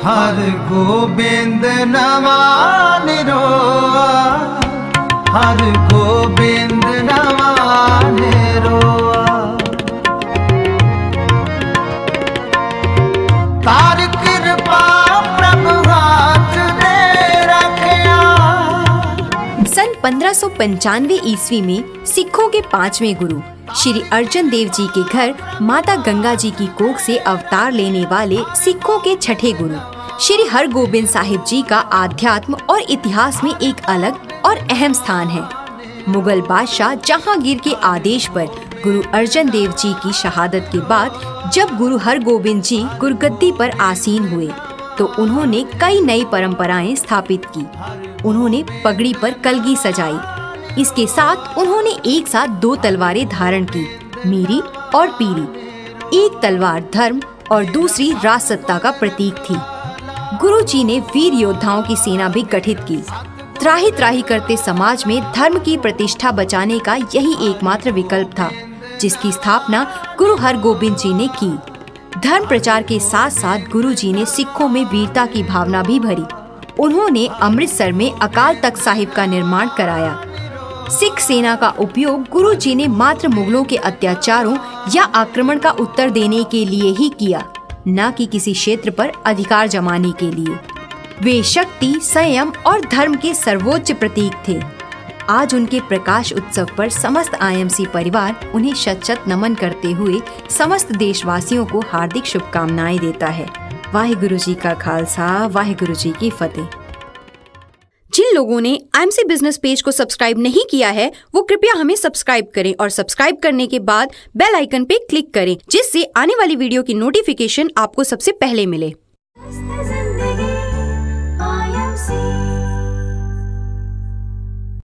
हर गोबिंद नवा निरोआ, हर गोबिंद नवा निरोआ। तार कृपा प्रभु हाथ दे रखया। सन 1595 ईस्वी में सिखों के 5वें गुरु श्री अर्जन देव जी के घर माता गंगा जी की कोख से अवतार लेने वाले सिखों के छठे गुरु श्री हरगोबिंद साहिब जी का आध्यात्म और इतिहास में एक अलग और अहम स्थान है। मुगल बादशाह जहांगीर के आदेश पर गुरु अर्जन देव जी की शहादत के बाद जब गुरु हरगोबिंद जी गुरगद्दी पर आसीन हुए तो उन्होंने कई नई परंपराएं स्थापित की। उन्होंने पगड़ी पर कलगी सजाई। इसके साथ उन्होंने एक साथ 2 तलवारें धारण की, मीरी और पीरी। एक तलवार धर्म और दूसरी राजसत्ता का प्रतीक थी। गुरु जी ने वीर योद्धाओं की सेना भी गठित की। त्राही त्राही करते समाज में धर्म की प्रतिष्ठा बचाने का यही एकमात्र विकल्प था, जिसकी स्थापना गुरु हरगोबिंद जी ने की। धर्म प्रचार के साथ साथ गुरु जी ने सिखों में वीरता की भावना भी भरी। उन्होंने अमृतसर में अकाल तख्त साहिब का निर्माण कराया। सिख सेना का उपयोग गुरु जी ने मात्र मुगलों के अत्याचारों या आक्रमण का उत्तर देने के लिए ही किया, न कि किसी क्षेत्र पर अधिकार जमाने के लिए। वे शक्ति, संयम और धर्म के सर्वोच्च प्रतीक थे। आज उनके प्रकाश उत्सव पर समस्त आईएमसी परिवार उन्हें शत शत नमन करते हुए समस्त देशवासियों को हार्दिक शुभकामनाएं देता है। वाहिगुरु जी का खालसा, वाहिगुरु जी की फतेह। जिन लोगों ने आईएमसी बिजनेस पेज को सब्सक्राइब नहीं किया है वो कृपया हमें सब्सक्राइब करें और सब्सक्राइब करने के बाद बेल आइकन पे क्लिक करें, जिससे आने वाली वीडियो की नोटिफिकेशन आपको सबसे पहले मिले।